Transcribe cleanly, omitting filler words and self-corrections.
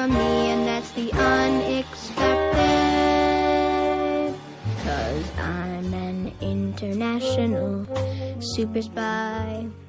from me, and that's the unexpected. 'Cause I'm an international super spy.